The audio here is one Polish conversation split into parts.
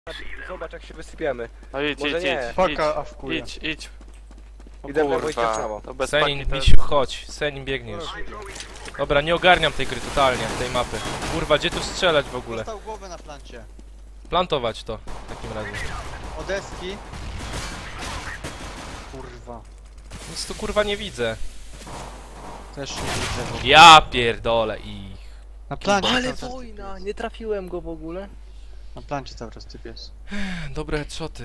Zobacz jak się wysypiemy. No idź, Może idź, nie. idź, Faka, a wkuję. idź. O Idę w lewo, idźcie w kurwa, prawo. to bez Senin, paki to misiu, chodź. Senin biegniesz. Dobra, nie ogarniam tej gry totalnie, tej mapy. Kurwa, gdzie tu strzelać w ogóle? Dostał głowę na plancie. Plantować to w takim razie. Odeski. Kurwa. Nic tu kurwa nie widzę. Też nie widzę. Ja pierdolę ich. Na plancie Ale cały czas wojna! Nie trafiłem go w ogóle. Na plancie cały czas typ jest. Dobre headshoty.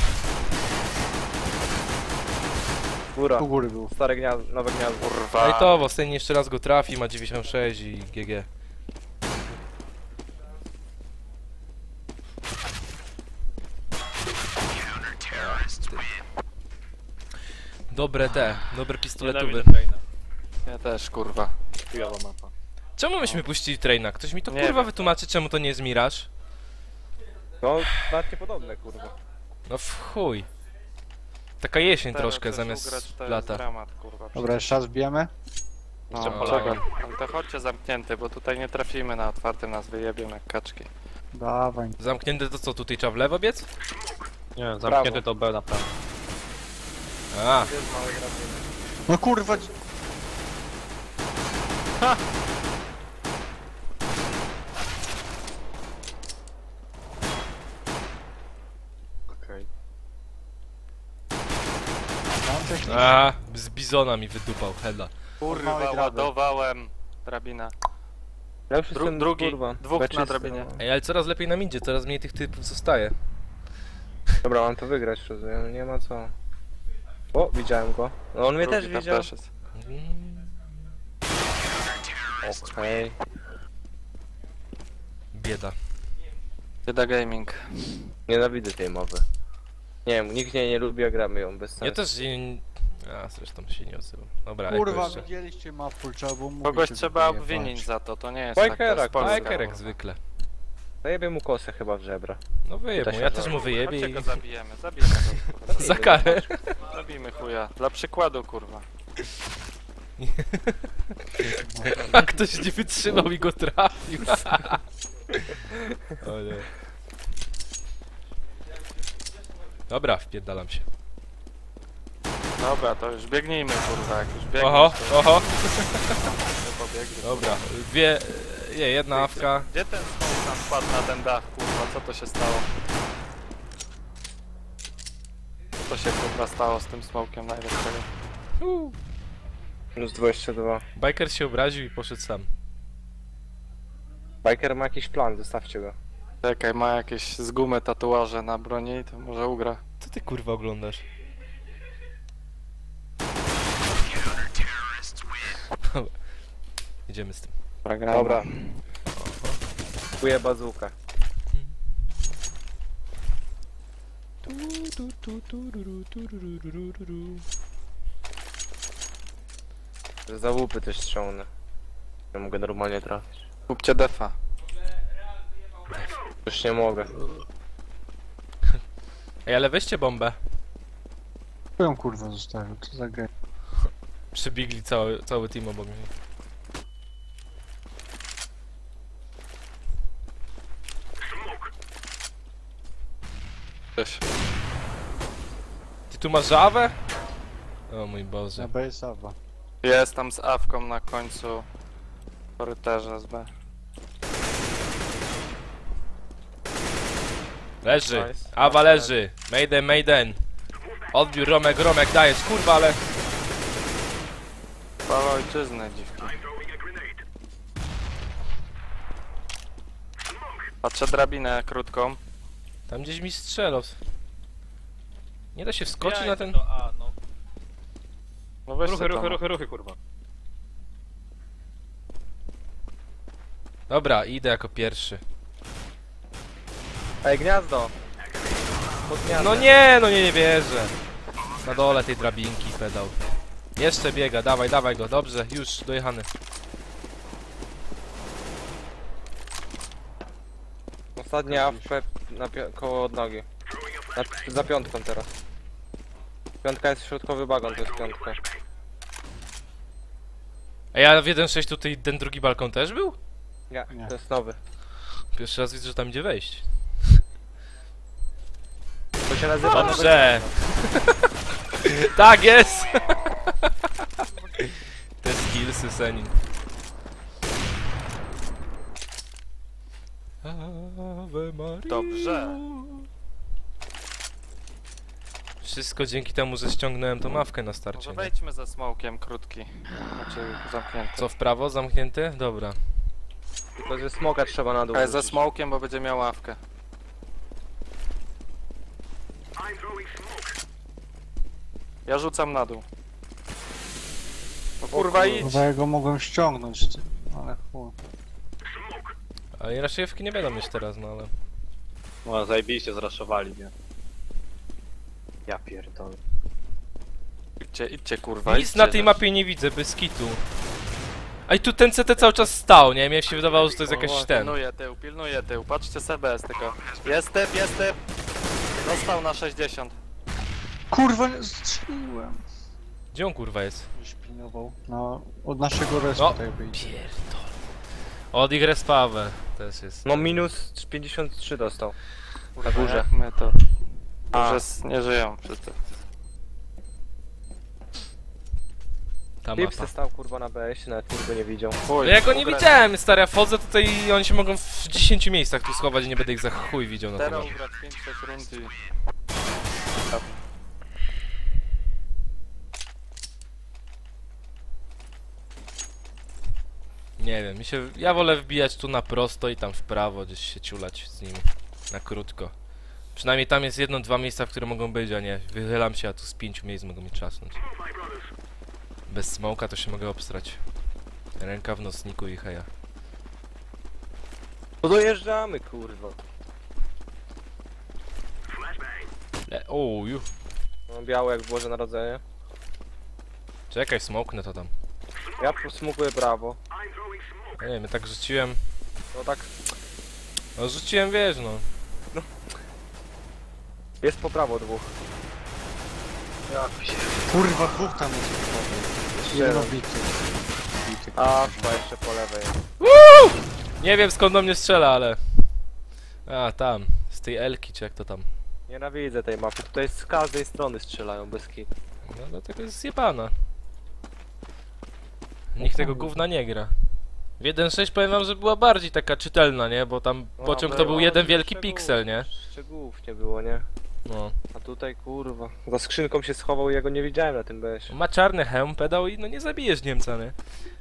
Góra. U góry był. Stare gniazdo, nowe gniazdo. kurwa. No i to, Senin jeszcze raz go trafi, ma 96 i GG. Dobre dobre pistoletowe. Ja też kurwa. Chujowa mapa. Czemu myśmy puścili traina? Ktoś mi to Nie kurwa wiem. wytłumaczy, czemu to nie jest Mirage? No, nawet niepodobne, kurwa. No w chuj. Taka jesień Teraz troszkę też zamiast ugrać to jest lata. dramat, kurwa. Dobra, jeszcze raz wbijemy. No, Jeszcze czekaj. Polakiem. Ale to chodźcie zamknięty, bo tutaj nie trafimy na otwartym, nas wyjebią jak kaczki. Dawaj. Zamknięte to co, tutaj trzeba w lewo biec? Nie, zamknięty to B na prawo. A, No kurwa. Okej. Mam coś nie. z bizona mi wydupał, hela. małej Kurwa, draby. ładowałem drabina. Ja już jestem, drugi, kurwa. dwóch Beczysty, na drabinie. no. Ej, ale coraz lepiej nam idzie, coraz mniej tych typów zostaje. Dobra, mam to wygrać, rozumiem, nie ma co. O, widziałem go. No on mnie Drugi też tam widział. też jest. Okej. Bieda. Bieda Gaming. Nienawidzę tej mowy. Nie wiem, nikt nie lubi, a gramy ją bez sensu. Ja też nie... A, zresztą się nie odzywam. Dobra, Kurwa, Eko jeszcze. widzieliście mapę, trzeba było mówić. Kogoś żeby trzeba wyjebać. obwinić za to, to nie jest tak, to Bikera, jest Polska. Biker jak zwykle. Zajebie mu kosę chyba w żebra. No wyjeb mu, ja też mu wyjebię Chodźcie i... go zabijemy go kurwa. Za karę. Zabijmy chuja. Dla przykładu kurwa. A ktoś nie wytrzymał i go trafił. O nie. Dobra, wpierdalam się. Dobra, to już biegnijmy kurwa, jak już biegniesz, Oho, to oho. pobiegnie. Dobra, dwie... Nie, jedna awka. Gdzie ten smok nam spadł na ten dach kurwa, co to się stało? Co to się kurwa stało z tym smokiem najlepszego? Plus 22. Biker się obraził i poszedł sam. Biker ma jakiś plan, zostawcie go. Czekaj, ma jakieś z gumy tatuaże na broni, to może ugra. Co ty kurwa oglądasz? Dobra. Idziemy z tym. Grajmy. Dobra. Kupuję bazukę. Za łupy też ściągnę. Ja mogę normalnie trafić. Kupcie defa. Już nie mogę. Ej, ale weźcie bombę. Twoją kurwa zostawił, co za gej. Przybiegli cały team obok mnie. Cześć. Ty tu masz żawę? O mój Boże. Na B jest Awa. Jest tam z awką na końcu korytarza z B. Leży. Nice. Awa leży. Maiden, Maiden. Odbiór, Romek, dajesz. Kurwa, ale... Chwała ojczyzny, dziwki. Patrzę drabinę krótką. Tam gdzieś mi strzelał. Nie da się wskoczyć na ten... To A, no. No weź Ruchy, kurwa. Dobra, idę jako pierwszy. Ej, gniazdo! Pod gniazdo. No nie wierzę. Na dole tej drabinki pedał. Jeszcze biega, dawaj go, dobrze, już dojechany. Ostatnia AFP na koło odnogi. Za piątką teraz. Piątka jest środkowy bagon, to jest piątka. Ej, a w 1.6 tutaj ten drugi balkon też był? Nie, Nie. to jest nowy. Pierwszy raz widzę, że tam idzie wejść. To się nazywa... Dobrze! Tak jest! Te skillsy, Senin. Ave Maria. Dobrze. Wszystko dzięki temu, że ściągnąłem tą mawkę na Może starcie. Nie? wejdźmy ze smokiem krótki. Znaczy zamknięty. Co, w prawo? Zamknięty? Dobra. Tylko, że smoka trzeba na dół Ale ze rzucić. smokiem, bo będzie miał ławkę. Ja rzucam na dół. O kurwa idź! Chyba ja go mogłem ściągnąć, ty. Ale chuj. Ale raczejówki nie będą mieć teraz, no ale... No zajebiście zraszowali, nie? Ja pierdolę. Idźcie kurwa, Nic idźcie, na tej no. mapie nie widzę, bez kitu. A i tu ten CT cały czas stał, nie? Mnie się wydawało, że to jest O, jakaś ten. Pilnuję tył, patrzcie CBS tylko. Jest typ, jest typ! Dostał na 60. Kurwa, nie strzeliłem. Gdzie on kurwa jest? Już pilnował. No, od naszego respu No. tutaj wyjdzie. Pierdol. Od ich respawę też jest. No minus 53 dostał. Kurwa, Na górze. jak my to... A. Że nie żyją wszyscy. Ta Lipsy mapa. stał kurwa na BS, nawet kurwa nie widział. Chuj, No ja go nie ugra- widziałem, stary, ja wchodzę tutaj i oni się mogą w 10 miejscach tu schować i nie będę ich za chuj widział na Teraz tym. ugrać 5-6 rund i... Nie wiem, ja wolę wbijać tu na prosto i tam w prawo, gdzieś się ciulać z nimi. Na krótko. Przynajmniej tam jest jedno, dwa miejsca, w które mogą być, a nie wychylam się, a tu z 5 miejsc mogą mi trzasnąć. Bez smoka to się mogę obstrać. Ręka w nocniku i heja. To dojeżdżamy kurwa. O, ju. No, białe jak w Boże Narodzenie. Czekaj, smoknę to tam. Ja smukuję prawo. Ja nie wiem, ja tak rzuciłem. No tak, No rzuciłem, wiesz, no. jest po prawo dwóch. Kurwa, dwóch tam jest. Jeden obity. Bity, A, chyba jeszcze po lewej. Nie wiem skąd do mnie strzela, ale... A, tam. Z tej Elki, czy jak to tam. Nienawidzę tej mapy. Tutaj z każdej strony strzelają bez kit. No dlatego jest zjebana. Nikt tego gówna nie gra. W 1.6 powiem wam, że była bardziej taka czytelna, nie? Bo tam No, pociąg to było, był ale jeden wielki szczegółów- piksel, nie? Szczegółów nie było, nie? No. A tutaj kurwa. Za skrzynką się schował i ja go nie widziałem na tym BS. Ma czarny hełm, pedał i no nie zabijesz Niemca, nie?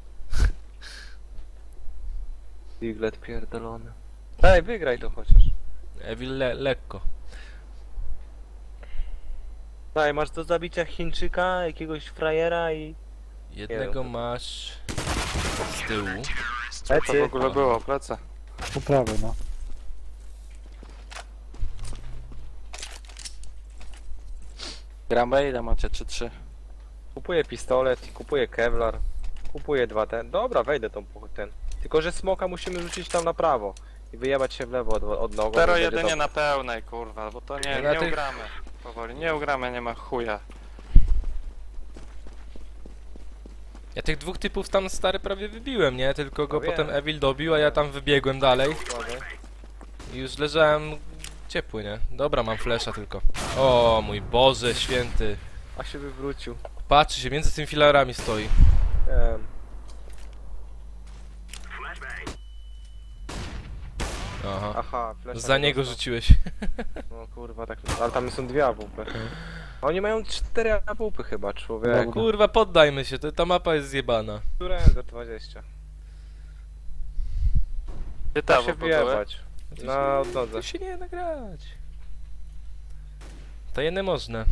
Diglet pierdolony. Daj, wygraj to chociaż. Evil lekko. Daj, masz do zabicia Chińczyka, jakiegoś frajera i... Jednego masz z tyłu. Co to w ogóle było? Plecy. Po prawej, no. Gramy ile macie? 3-3. Kupuję pistolet i kupuję Kevlar. Kupuję dwa ten. Dobra, wejdę tą ten. Tylko, że smoka musimy rzucić tam na prawo. I wyjebać się w lewo od nogą. Pero i będzie jedynie dobrze. na pełnej kurwa, bo to nie, Na nie tych- ugramy. Powoli, nie ugramy, nie ma chuja. Ja tych dwóch typów tam stary prawie wybiłem, nie? Tylko go No wiem. potem Evil dobił, a ja tam wybiegłem dalej. Uważaj. I już leżałem ciepły, nie? Dobra, mam flesza tylko. O mój Boże święty. A się wywrócił. Patrzy się, między tymi filarami stoi. Wiem. Aha. Aha, flesza Za nie niego dostał. rzuciłeś. No kurwa, tak. Ale tam są dwie AWP. Oni mają 4 AWP chyba, człowiek. Dobra. Kurwa, poddajmy się, ta mapa jest zjebana. Surrender 20. Gdzie Da ta się były? wyjebać. Na odnodze. To się nie da grać. To jedne można.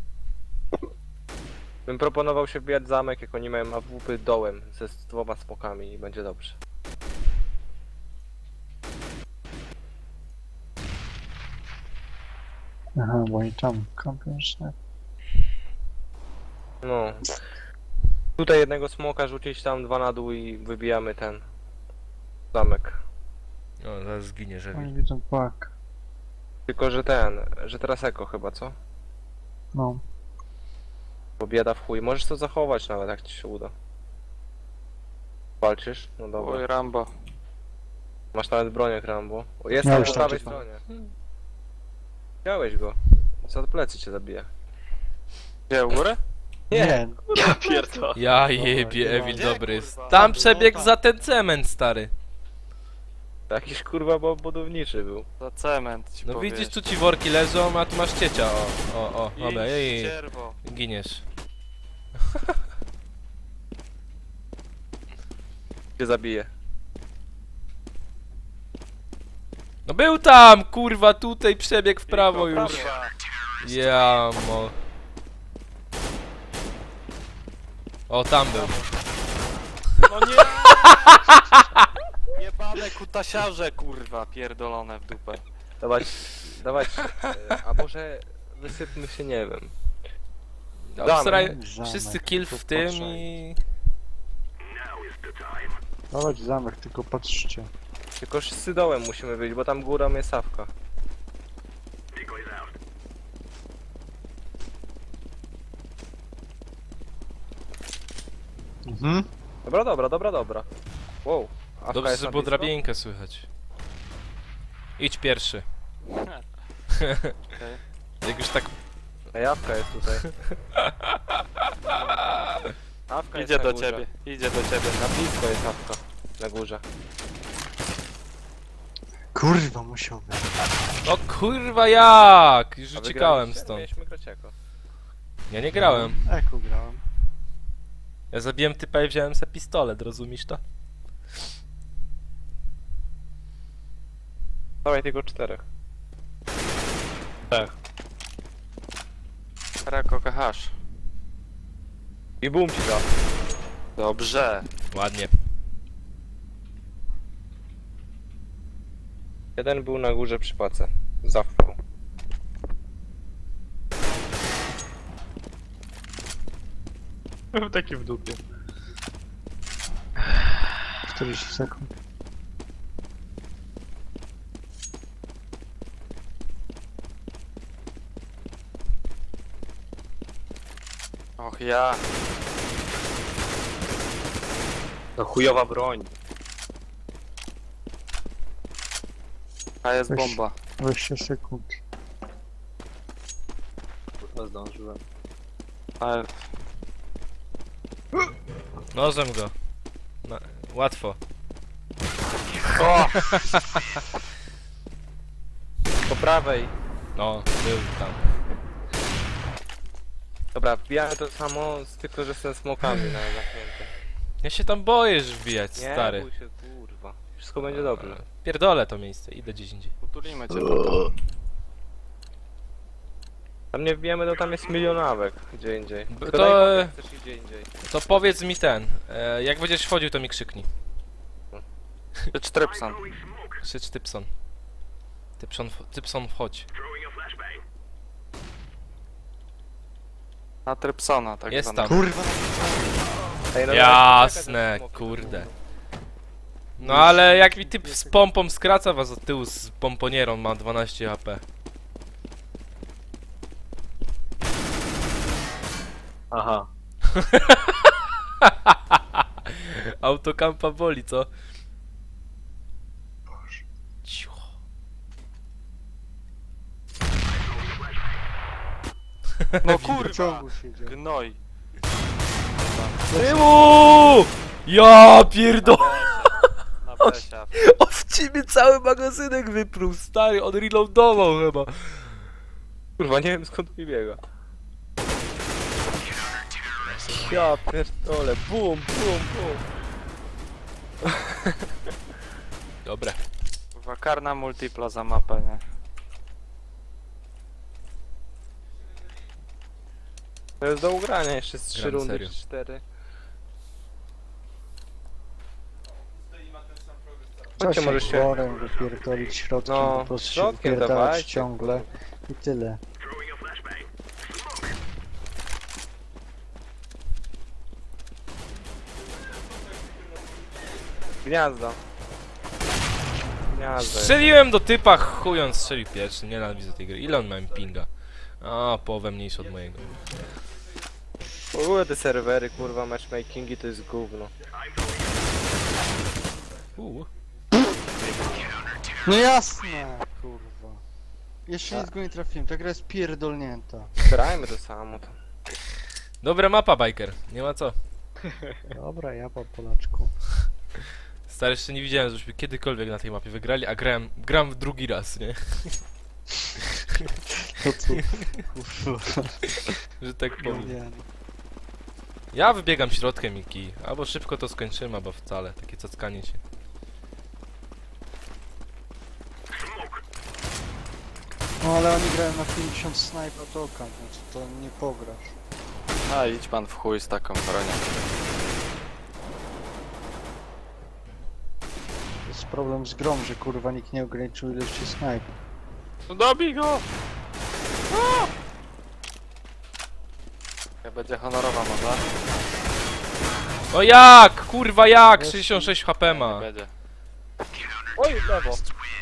Bym proponował się wbijać zamek, jak oni mają AWP dołem ze z dwoma smokami i będzie dobrze. Aha, bo i tam kampią się. No. Tutaj jednego smoka rzucić, tam dwa na dół i wybijamy ten zamek. O, zaraz zginie, Oni że. widzą pak. Tylko, że teraz eko chyba, co? No. Bo bieda w chuj. Możesz to zachować nawet, jak ci się uda. Walczysz? No dobra. Oj, Rambo. Masz nawet bronię Rambo. O, jest Ja tam już po tam prawej czytam. stronie. Widziałeś go. Co od plecy cię zabije? Gdzie, u góry? Nie, Ja pierdolę. Ja jebie, Evil Gdzie, dobry jest. kurwa? Tam przebiegł za ten cement, stary. Jakiś kurwa budowniczy był. Za cement ci No powieś. widzisz, tu ci worki leżą, a tu masz ciecia, o, dobra, Idź, ej, ścierwo. giniesz. Cię zabije. No był tam, kurwa, tutaj przebiegł w prawo Tylko już. prawa. Ja mo... O, tam był. No nie! Jebane kutasiarze, kurwa, pierdolone w dupę. Dawać, a może wysypmy się, nie wiem. Obsraj, Zamek, wszyscy kill w tylko tym patrzaj. i... Dawać zamek, tylko patrzcie. Tylko wszyscy dołem musimy wyjść, bo tam górą jest Sawka. Mhm. Dobra. Wow. Awka Dobrze, jest że na było blisko? drabinkę słychać. Idź pierwszy. Jak już tak... Ej, Awka jest tutaj. Awka jest Idzie na do górze. ciebie, idzie do ciebie. Na blisko jest Awka. Na górze. Kurwa, musiał być. O kurwa jak! Już A uciekałem wygraliście? stąd. Mieliśmy grać jako. Ja nie grałem. Eko grałem. Ja zabiłem typa i wziąłem sobie pistolet, rozumiesz to? Dawaj tylko 4. Rako kahasz. I boom ci da. Dobrze. Ładnie. Jeden był na górze przy pace. Zawką. Był taki w dupie. 40 sekund. Och ja. To chujowa broń. A jest Weź. bomba. 20 sekund. Kurwa, zdążyłem. Ale Nożem go. No, łatwo. o! Po prawej. No, był tam. Dobra, wbijamy to samo, tylko że z tym smokami na zamknięte. Ja się tam boję już wbijać, Nie stary. bój się, kurwa. Wszystko będzie dobrze. Pierdolę to miejsce, idę gdzieś indziej. Utulimy cię. Tam nie wbijemy, to tam jest milionawek gdzie indziej. B- Tylko to, daj powiedz, chcesz gdzie indziej. To powiedz mi ten, jak będziesz wchodził to mi krzyknij. Czy Trypson. Krzycz Typson. Typson wchodź. Na Trypsona, tak Jest zwanego. tam. Kurwa, Ej, no Jasne, czekaj, te smoki kurde. będą. No ale jak mi typ z pompą skraca was od tyłu z pomponierą, ma 12 HP. Aha. Autokampa boli, co? Cicho. No w kurwa! ciągu siedział. Gnoj. Tymu! Ja pierdol... Na besia. On w ciebie cały magazynek wyprół, stary, on reloadował chyba. Kurwa, nie wiem skąd mi biega. Ja pierdolę, bum. Dobre. Kurwa, karna multipla za mapę, nie? To jest do ugrania jeszcze z 3 Gram rundy serio. czy 4. Co Chodźcie, się może się... worem wypierdolić środkiem, No, po prostu się środkiem wypierdalać dawajcie. ciągle i tyle. Gniazdo. Gniazdo. Strzeliłem do typa, chuj on strzelił pierwszy, nienawidzę tej gry. Ile on ma pinga? A, połowę mniejszy od mojego. W ogóle te serwery, kurwa, matchmakingi to jest gówno. No jasne, kurwa. Jeszcze nic go nie trafiłem, ta gra jest pierdolnięta. Grajmy to samo. To. Dobra mapa, biker. Nie ma co. Dobra, ja po Polaczku. Stary, jeszcze nie widziałem, żebyśmy kiedykolwiek na tej mapie wygrali, a gram w drugi raz, nie? To co? Kurwa. Że tak powiem. Nie. Ja wybiegam środkiem i kij. Albo szybko to skończymy, albo wcale. Takie cackanie się. No ale oni grają na 50 sniper toka, więc to nie pograsz. A idź pan w chuj z taką bronią. To jest problem z grą, że kurwa nikt nie ograniczył ilości sniper. No dobij go! Ja będzie honorowa moda. O jak? Kurwa jak? 66 HP ma. Nie będzie. Oj, lewo.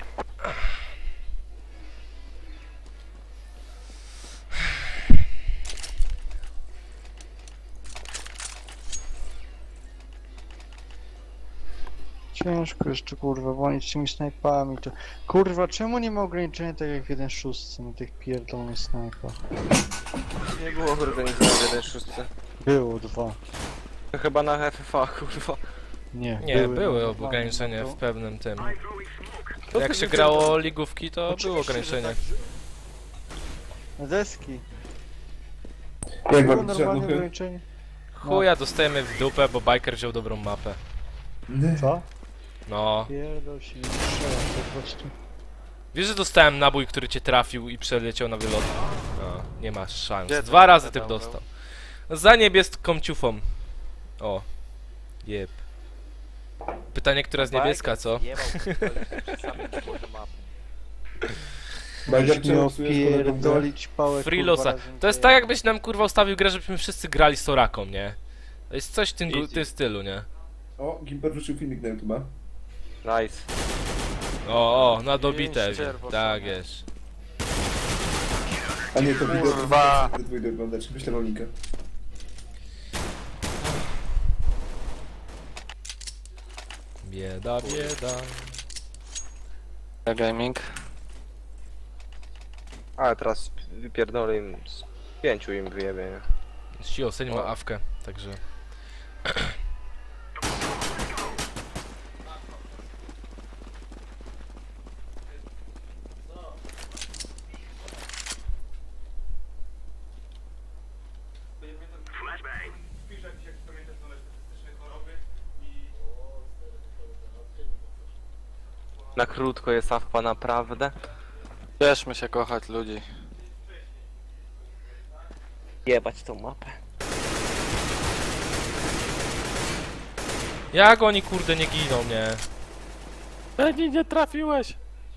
Ciężko jeszcze kurwa, bo oni z tymi snajpami to... Kurwa, czemu nie ma ograniczenia tak jak w 1.6 na tych pierdolonych snajpach? Nie było organizowane w 1.6. Było 2. To chyba na FFA, kurwa. Nie, Nie, były no, ograniczenia no w pewnym tym. To Jak ty się widzę, grało ligówki, to Oczywiście, było że ograniczenie. Na deski. Jak Było wam normalne duchy? ograniczenie. Chuja, dostajemy w dupę, bo biker wziął dobrą mapę. Co? No. Pierdol się, nie strzela po prostu. Wiesz, że dostałem nabój, który cię trafił i przeleciał na wylot? No, nie masz szans. Gdzie to 2 razy dostał, tych no? dostał. Za niebieską ciufą. O. Jeb. Pytanie, która jest niebieska, co? Bajder, Nie czemu psujesz kolegom grę? opierdolić pałek. Freelosa. To jest tak, jakbyś nam kurwa ustawił grę, żebyśmy wszyscy grali Soraką, nie? To jest coś w tym stylu, nie? O, Gimper wrzucił filmik na YouTube'a. Nice. O, na dobite. Pięć czerwo Tak same. jest. A nie, to wideo, Kurwa. to dwójdę oglądać. Wyślę wam linkę. Bieda, bieda. Gaming. Ale teraz wypierdolę im z 5 im wyjebie, nie? Sio, Seń ma awkę, także... Na krótko jest AFPA naprawdę. Cieszmy się kochać ludzi. Jebać tą mapę. Jak oni kurde nie giną, nie? Ani nie trafiłeś!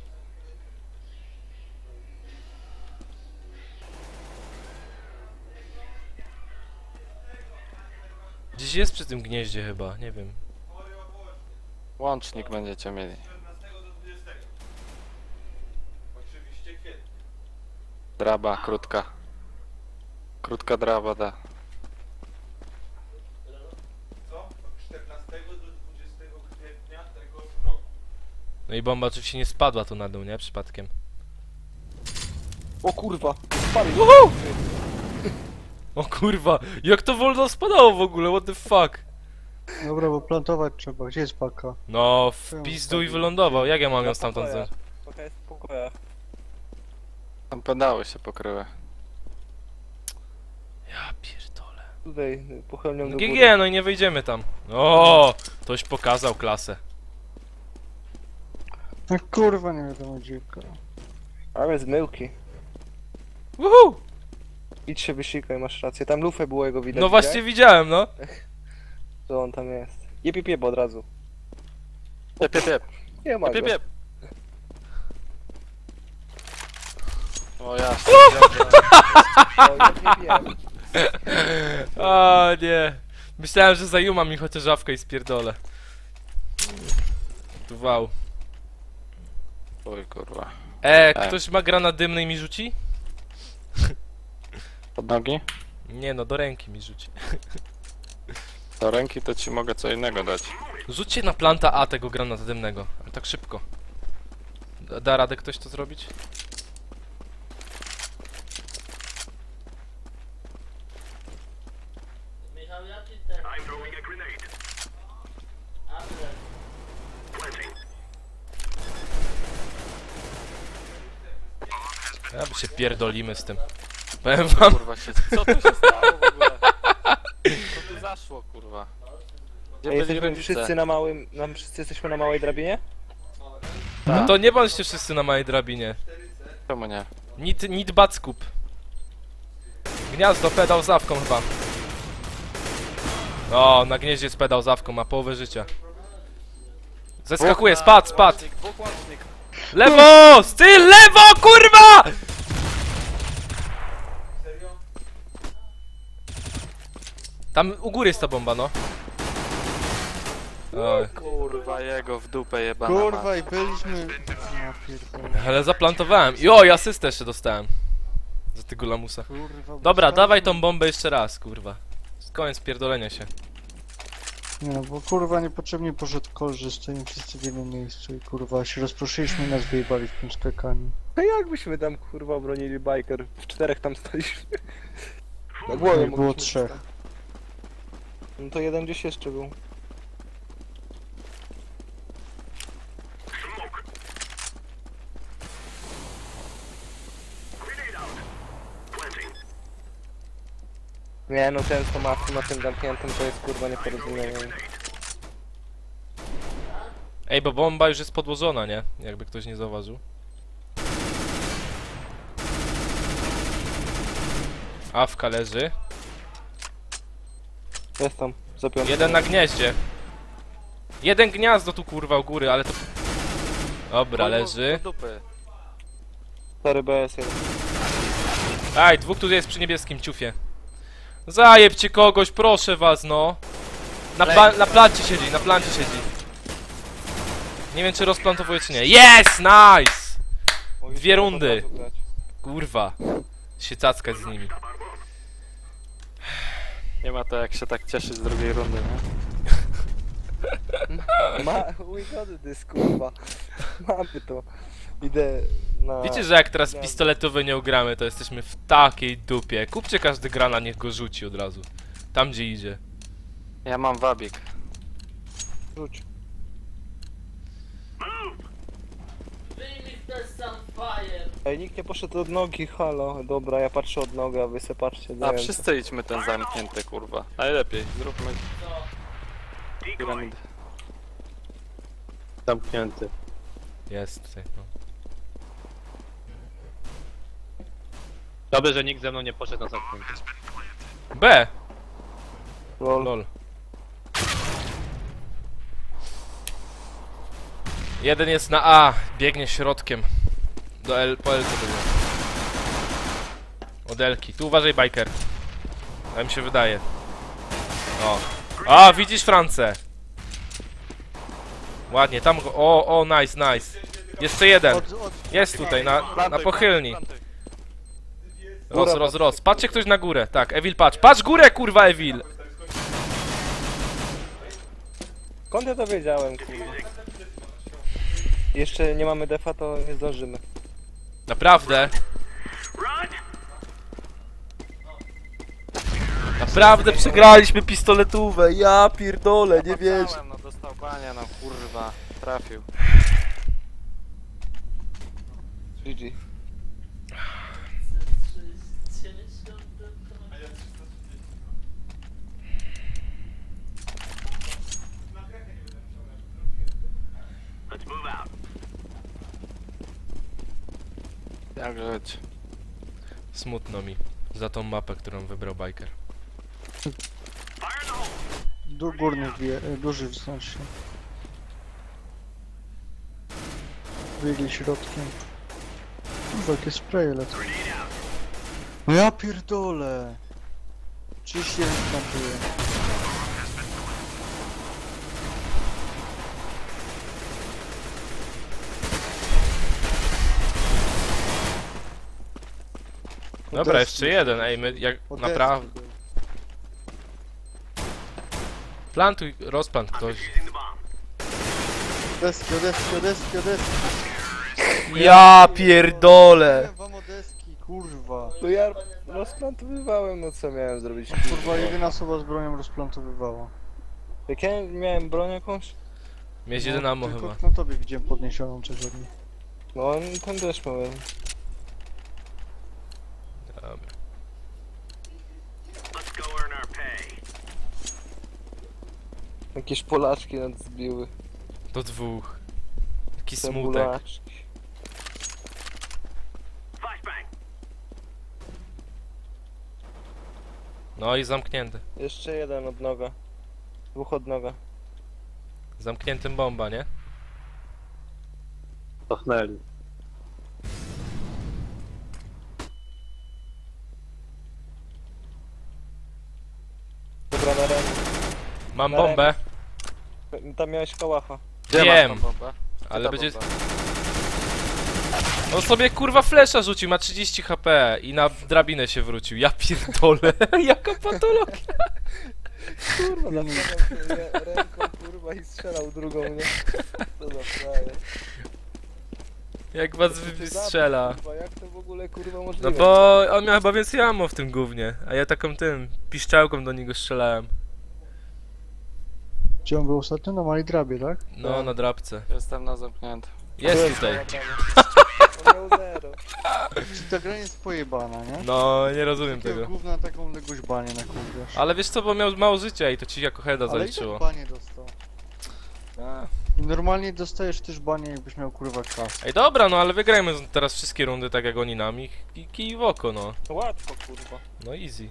Gdzieś jest przy tym gnieździe chyba, nie wiem. Łącznik będziecie mieli. Draba, krótka. Krótka draba, da. No i bomba oczywiście nie spadła tu na dół, nie? Przypadkiem. O kurwa! O kurwa, jak to wolno spadało w ogóle, what the fuck? Dobra, bo plantować trzeba. Gdzie jest paka? No, w pizdu i wylądował, jak ja mam ją stamtąd zdjąć? Paka jest w pokojach. Tam pedały się pokryły. Ja pierdolę. Tutaj pochylnią do góry. GG, no i nie wyjdziemy tam. O, ktoś pokazał klasę. No kurwa, nie wiadomo gdzie. Ale z myłki. Woohoo! Idź się wysikaj, masz rację. Tam lufę było jego widać. No właśnie widziałem, no. To on tam jest. Jeb od razu. Jep, jep, jep. Nie ma Jep, go. jep, jep. O ja. O, jeb. O nie. Myślałem, że zajuma mi chociaż awkę i spierdolę. Wow. Oj kurwa. Ktoś ma granat dymny i mi rzuci? Pod nogi? Nie no, do ręki mi rzuci. Do ręki to ci mogę co innego dać. Rzućcie na planta A tego granata dymnego. Ale tak szybko. Da radę ktoś to zrobić? Ja by się pierdolimy z tym. Powiem wam. Kurwa się, co tu się stało w ogóle? Co tu zaszło, kurwa? Gdzie byli Jesteśmy rodzice? wszyscy na małym... wszyscy jesteśmy na małej drabinie? No to nie bądźcie wszyscy na małej drabinie. Czemu nie? Nit backup. Gniazdo, pedał z awką chyba. O, na gnieździe jest pedał z awką, ma połowę życia. Zeskakuje, spadł. Dwóch łącznik. Lewo! Styl, lewo, kurwa! Tam u góry jest ta bomba, no. Oj. Kurwa, jego w dupę jebana. Kurwa i byliśmy... Ja pierdolę. Ale zaplantowałem. I o, i asystę jeszcze dostałem. Za tego lamusa. Kurwa, Dobra, bo dawaj tą bombę jeszcze raz, kurwa. Koniec pierdolenia się. Nie no, bo kurwa niepotrzebnie poszedł kosz, że stoimy wszyscy w jednym miejscu i kurwa się rozproszyliśmy i nas wyjebali w tym skakaniu. No jakbyśmy tam kurwa obronili biker? W 4 tam staliśmy. Na No głowie i było mogliśmy 3. stać. No to jeden gdzieś jeszcze był. Nie no, ten co ma na tym zamkniętym to jest kurwa nieporozumienie. Ej, bo bomba już jest podłożona, nie? Jakby ktoś nie zauważył. Awka leży. Jest tam, za piątką. Jeden na gnieździe. Jeden gniazdo tu kurwa u góry, ale to... Dobra, leży. Do dupy. 4 BS jeden. Aj, dwóch tu jest przy niebieskim ciufie. Zajebcie kogoś, proszę was, no. Na plancie siedzi, na plancie siedzi. Nie wiem, czy rozplantowuje, czy nie. Yes! Nice! O, już Dwie trzeba rundy. od razu grać. Kurwa. Się cackać z nimi. Nie ma to jak się tak cieszyć z drugiej rundy, nie? We got this kurwa. Mamy to. Idę na... Wiecie, że jak teraz pistoletowy nie ugramy, to jesteśmy w takiej dupie. Kupcie każdy grana, niech go rzuci od razu. Tam, gdzie idzie. Ja mam wabik. Rzuć. Ej, nikt nie poszedł od nogi, halo. Dobra, ja patrzę od nogi, a wy se patrzcie. A wszyscy idźmy ten zamknięty, kurwa. Najlepiej, zróbmy... Piramidę. Zamknięty. Jest tutaj, no. Dobrze, że nikt ze mną nie poszedł na zamknięty. B! Lol. Lol. Jeden jest na A, biegnie środkiem. Do L, po L to było. Od Elki. Tu uważaj, biker. Tak mi się wydaje. O. A, widzisz Francę? Ładnie, tam go... O, nice, nice. Jeszcze jeden. Jest tutaj, na pochylni. Roz. Patrzcie ktoś na górę. Tak, Evil patrz. Patrz górę, kurwa, Evil! Skąd ja to wiedziałem, kurwa? Jeszcze nie mamy defa, to nie zdążymy. Naprawdę. Naprawdę przegraliśmy pistoletówę. Ja pierdolę, nie wiesz. No dostał bania, no kurwa. Trafił. GG. Jak żyć? Smutno mi za tą mapę, którą wybrał biker. Górny duży wstąż się. Biegli środkiem. Kurwa, jakie spraye lecą. No ja pierdolę! 31 tam były. Dobra, jeszcze jeden, ej, my jak naprawdę... Plantuj, rozplant ktoś. Odeski. Ja pierdolę! Wam odeski, kurwa. kurwa. No ja rozplantowywałem, no co miałem zrobić? Kurwa, jedyna osoba z bronią rozplantowywała. Jak ja miałem broń jakąś? Mieć jeden ammo tylko chyba. na tobie widziałem podniesioną coś od nich. No tam też miałem. Dobra. Jakieś Polaczki nas zbiły. Do dwóch. Jaki smutek. Cebulaczki. No i zamknięty. Jeszcze jeden od noga. Dwóch od noga. Zamkniętym bomba, nie? Cofnęli. Dobra, na rękę. Mam Na bombę, Tam miałeś kałacha. Gdzie Wiem. masz tą bombę? ale Ta będzie... bomba. No sobie kurwa flesza rzucił, ma 30 HP i na drabinę się wrócił. Ja pierdolę, jaka patologia. Kurwa, nastawiał się ręką kurwa i strzelał drugą, nie? Co za frajer. Jak was strzela. Kurwa, jak to w ogóle kurwa możliwe? No bo on miał chyba więcej ammo w tym gównie, a ja taką piszczałką do niego strzelałem. Gdzie on był ostatnio? Na małej drabie, tak? No, na drabce. Jestem na zamknięty. Jest tutaj. On miał zero. Czy ta gra jest pojebana, nie? No, nie rozumiem Takiego tego. gówna taką odległość banie na kurwiarz. Ale wiesz co, bo miał mało życia i to ci jako heada Ale i tak zaliczyło. banie dostał. A. I normalnie dostajesz też banie, jakbyś miał kurwa kas. Ej dobra, no ale wygrajmy teraz wszystkie rundy tak jak oni nami i kij w oko, no. Łatwo kurwa. No easy.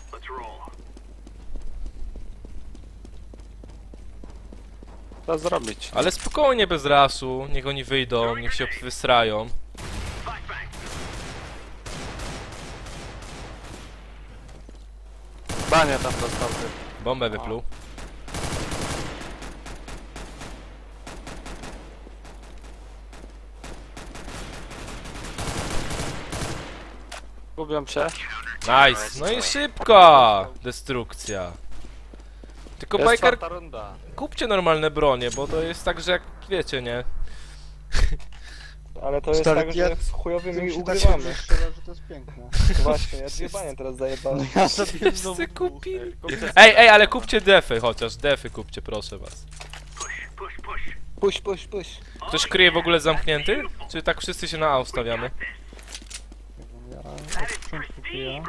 Co zrobić? Ale spokojnie bez rasu, niech oni wyjdą, niech się wystrają. Banie tam dostał ty. Bombę wypluł. Gubią się. Nice, no i szybko! Destrukcja. Tylko Jest Bajkar, czwarta runda. kupcie normalne bronie, bo to jest tak, że jak wiecie, nie? Ale to jest Stary, tak, ja- że z chujowymi Mi się tak ugrywamy. dobrze strzela, że to jest piękne. Właśnie, ja dwie banie teraz zajebałem. Ja sobie Wszyscy kupili. Kupcie Ej, ale kupcie defy chociaż, defy kupcie, proszę was. Puść. Ktoś kryje w ogóle zamknięty? Czy tak wszyscy się na A ustawiamy? Ja od początku piję.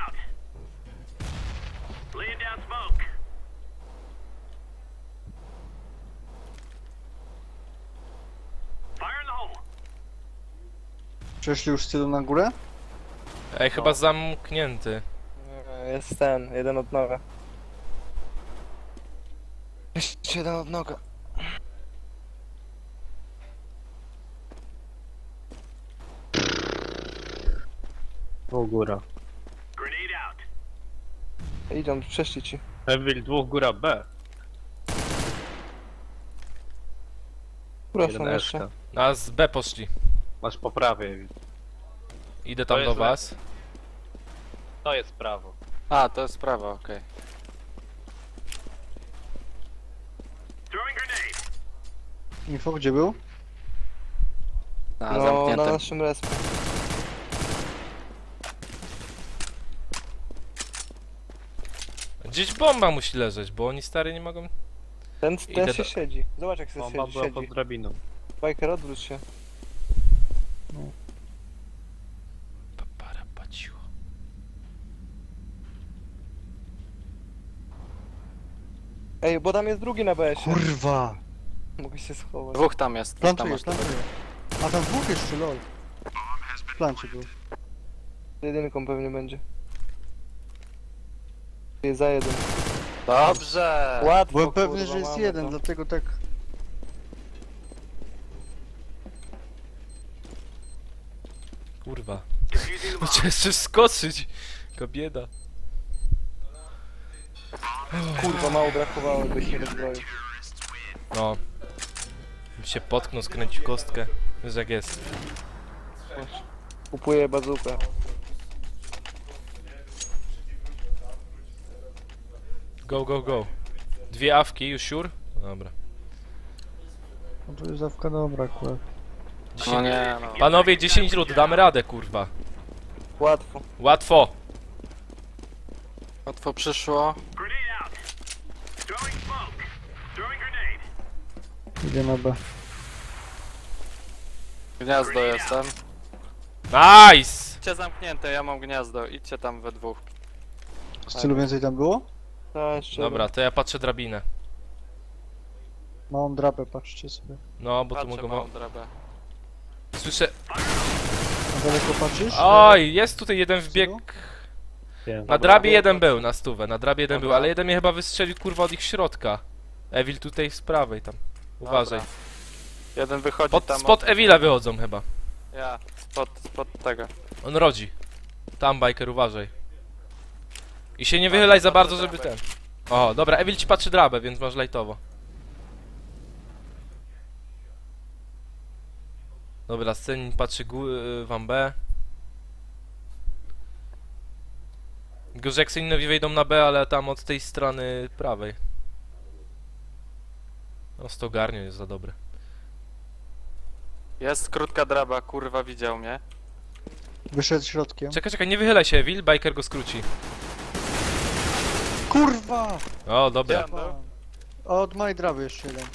Przeszli już stylu na górę? Ej, chyba zamknięty. Nie, jest ten, jeden od noga. Jeszcze jeden od noga. Dwóch góra. Idą, przeszli ci. Evil, dwóch góra B. Proszę Jeden jeszcze. Eszka. A z B poszli. Masz po prawej, Evil. Idę To tam jest do was. To jest prawo. A, to jest sprawa, okej. Info gdzie był? Na No, na zamkniętym. naszym respie. Gdzieś bomba musi leżeć, bo oni stary nie mogą... Ten Idę się do- siedzi. Zobacz jak sobie Bomba była pod siedzi. drabiną. Biker, odwróć się. Paparapaciło. Ej, bo tam jest drugi na BS-ie. Kurwa! Mogę się schować. Dwóch tam jest. Tam Plantuję, masz plantuję. A tam dwóch jeszcze, lol. W plancie był. Jedynką pewnie będzie. Jest za jeden. Dobrze! Łatwo, Byłem pewny, kurwa, że jest mamy jeden, to. dlatego tak... Kurwa. Trzeba jeszcze wskoczyć. Kobieta. Kurwa, mało brakowało, by się rozbroił. No. Mi się potknął, skręcił kostkę. Wiesz jak jest. Kupuję bazukę. Go, go, go. Dwie awki, you sure? Dobra. No to jest zawka dobra akurat. No nie, no. Panowie, 10 rund, damy radę, kurwa. Łatwo. Łatwo. Łatwo przyszło. Idę na B. Gniazdo jestem. Nice! Idźcie zamknięte, ja mam gniazdo. Idźcie tam we dwóch. Z tylu więcej tam było? Dobra, to ja patrzę drabinę. Małą drapę, patrzcie sobie. No, bo tu Patrzę mogą... małą drabę. Słyszę... Na daleko patrzysz? Oj, jest tutaj jeden wbieg. Wiem. Na drabie jeden był, na stówę. Na drabie jeden Dobra. był, ale jeden mnie chyba wystrzelił kurwa od ich środka. Evil tutaj z prawej tam. Uważaj. Dobra. Jeden wychodzi Pod, tam spod Evila wychodzą chyba. Ja, spod tego. On rodzi. Tam, biker, uważaj. I się nie wychylaj za bardzo, żeby ten... O, dobra, Evil ci patrzy drabę, więc masz lajtowo. Dobra, Scenin patrzy wam B. Gorzej jak Sceninowi wejdą na B, ale tam od tej strony prawej. No, stogarnią jest za dobre. Jest krótka draba, kurwa widział mnie. Wyszedł środkiem. Czekaj, nie wychylaj się, Evil, biker go skróci. Kurwa! O, dobra. Gdzie on był? Od mojej draby jeszcze jeden.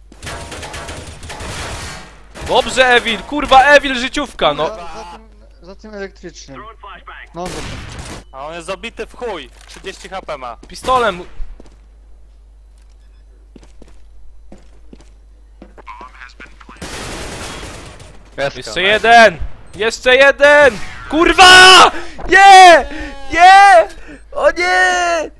Dobrze, Evil! Kurwa, Evil, życiówka, no! Za tym elektrycznym. No, za tym. A on jest zabity w chuj. 30 HP ma. Pistolem! Jeszcze jeden! Jeszcze jeden! Kurwa! Nie! Nie! O nie!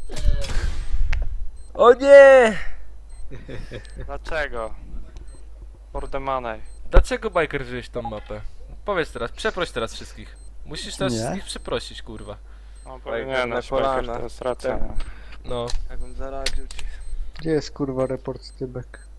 O nie! Dlaczego? Kurde manej. Dlaczego biker wziąłeś tą mapę? Powiedz teraz, przeproś teraz wszystkich. Musisz teraz Nie. wszystkich przeprosić, kurwa. No na powinieneś, kolana. Biker, to jest racja. nie? No. Jakbym zaradził ci. Gdzie jest kurwa report tybek?